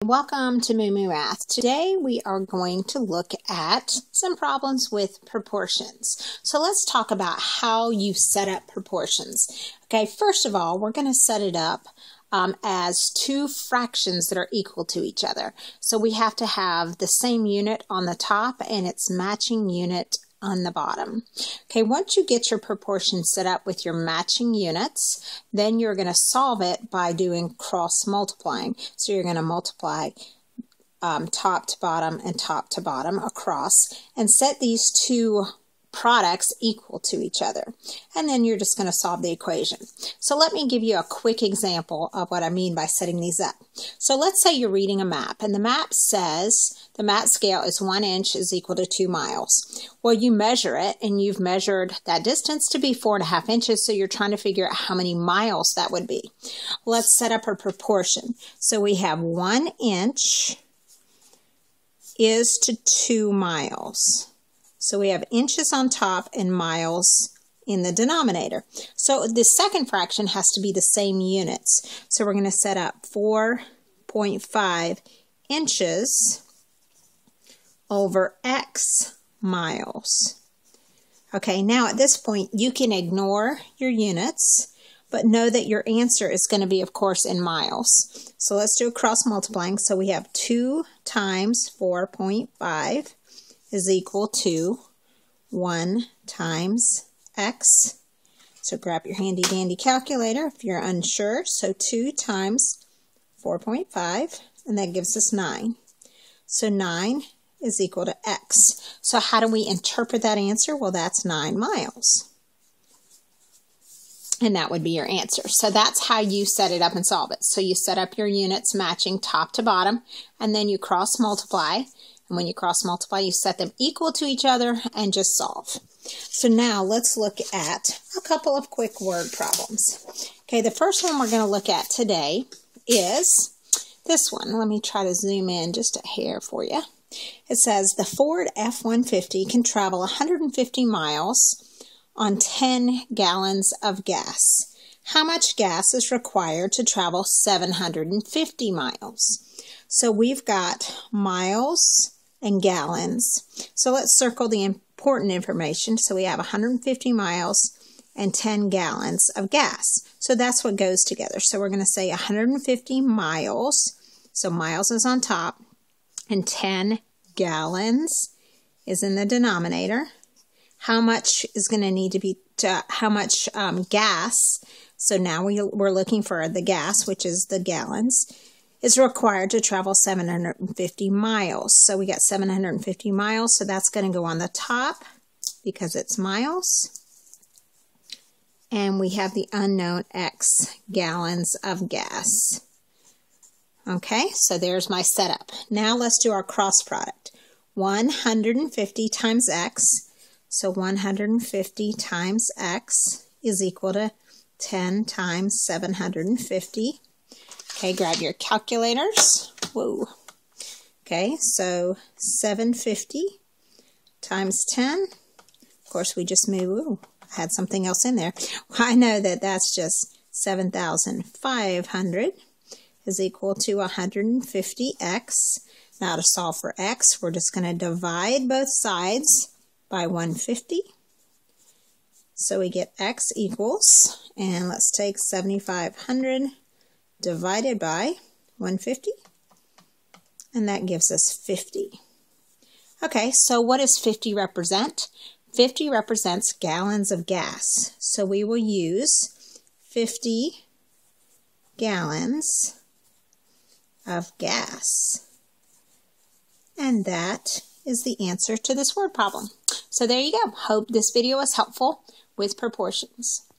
Welcome to MooMooMath. Today we are going to look at some problems with proportions. So let's talk about how you set up proportions. Okay, first of all, we're going to set it up as two fractions that are equal to each other. So we have to have the same unit on the top and its matching unit on the bottom. Okay, once you get your proportion set up with your matching units, then you're going to solve it by doing cross multiplying. So you're going to multiply top to bottom and top to bottom across and set these two products equal to each other. And then you're just going to solve the equation. So let me give you a quick example of what I mean by setting these up. So let's say you're reading a map and the map says the map scale is 1 inch is equal to 2 miles. Well, you measure it and you've measured that distance to be 4.5 inches, so you're trying to figure out how many miles that would be. Let's set up a proportion. So we have 1 inch is to 2 miles. So we have inches on top and miles in the denominator. So the second fraction has to be the same units. So we're going to set up 4.5 inches over X miles. Okay, now at this point you can ignore your units, but know that your answer is going to be, of course, in miles. So let's do a cross multiplying. So we have 2 times 4.5 is equal to 1 times X. So grab your handy dandy calculator if you're unsure. So 2 times 4.5, and that gives us 9. So 9 is equal to X. So how do we interpret that answer? Well, that's 9 miles. And that would be your answer. So that's how you set it up and solve it. So you set up your units matching top to bottom, and then you cross multiply. And when you cross multiply, you set them equal to each other and just solve. So now let's look at a couple of quick word problems. Okay, the first one we're going to look at today is this one. Let me try to zoom in just a hair for you. It says the Ford F-150 can travel 150 miles on 10 gallons of gas. How much gas is required to travel 750 miles? So we've got miles and gallons. So let's circle the important information. So we have 150 miles and 10 gallons of gas. So that's what goes together. So we're going to say 150 miles. So miles is on top and 10 gallons is in the denominator. How much is going to need to be, how much gas, so now we're looking for the gas, which is the gallons, is required to travel 750 miles. So we got 750 miles, so that's going to go on the top because it's miles. And we have the unknown X gallons of gas. Okay, so there's my setup. Now let's do our cross product. 150 times X. So 150 times X is equal to 10 times 750. Okay, grab your calculators. Whoa. Okay, so 750 times 10. Of course, we just moved. Ooh, I had something else in there. Well, I know that that's just 7,500 is equal to 150x. Now to solve for x, we're just going to divide both sides by 150. So we get x equals, and let's take 7,500 divided by 150, and that gives us 50. Okay, so what does 50 represent? 50 represents gallons of gas. So we will use 50 gallons of gas. And that is the answer to this word problem. So there you go. Hope this video was helpful with proportions.